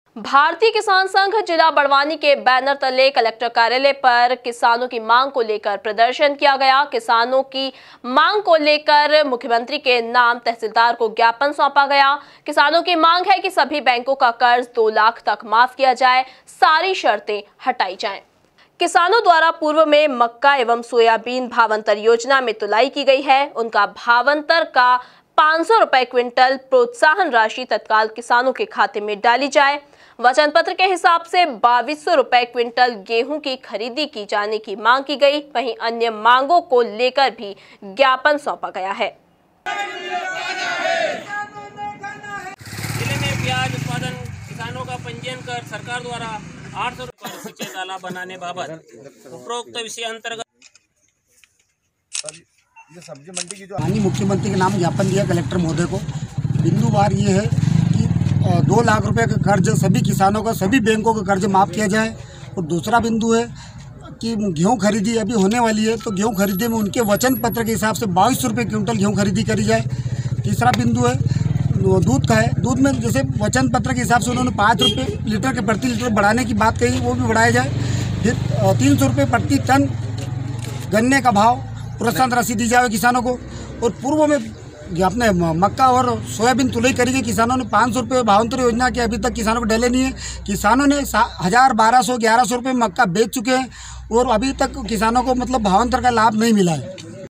भारतीय किसान संघ जिला बड़वानी के बैनर तले कलेक्टर कार्यालय पर किसानों की मांग को लेकर प्रदर्शन किया गया। किसानों की मांग को लेकर मुख्यमंत्री के नाम तहसीलदार को ज्ञापन सौंपा गया। किसानों की मांग है कि सभी बैंकों का कर्ज 2 लाख तक माफ किया जाए, सारी शर्तें हटाई जाएं। किसानों द्वारा पूर्व में मक्का एवं सोयाबीन भावांतर योजना में तुलाई की गई है। उनका भावांतर का 500 रुपए क्विंटल प्रोत्साहन राशि तत्काल किसानों के खाते में डाली जाए। वचन पत्र के हिसाब से 2200 रुपए क्विंटल गेहूं की खरीदी की जाने की मांग की गई। वहीं अन्य मांगों को लेकर भी ज्ञापन सौंपा गया है। जिले में प्याज उत्पादन किसानों का पंजीयन कर सरकार द्वारा 800 रुपए सिंचाई तालाब बनाने बाबत उपरोक्त विषय अंतर्गत सब्जी मंडी की जो माननीय मुख्यमंत्री के नाम ज्ञापन दिया कलेक्टर महोदय को। बिंदुवार ये है कि 2 लाख रुपए का कर्ज सभी किसानों का, सभी बैंकों का कर्ज माफ़ किया जाए। और दूसरा बिंदु है कि गेहूं खरीदी अभी होने वाली है, तो गेहूं खरीदी में उनके वचन पत्र के हिसाब से 2200 रुपये क्विंटल गेहूं खरीदी करी जाए। तीसरा बिंदु है दूध का है। दूध में जैसे वचन पत्र के हिसाब से उन्होंने 5 रुपये लीटर के प्रति लीटर बढ़ाने की बात कही, वो भी बढ़ाया जाए। फिर 300 रुपये प्रति टन गन्ने का भाव प्रोत्साहन राशि दी जाए किसानों को। और पूर्व में अपने मक्का और सोयाबीन तुलाई करी गई, किसानों ने 500 रुपये भावांतर योजना के अभी तक किसानों को डले नहीं है। किसानों ने 1000, 1200, 1100 रुपये मक्का बेच चुके हैं और अभी तक किसानों को मतलब भावांतर का लाभ नहीं मिला है।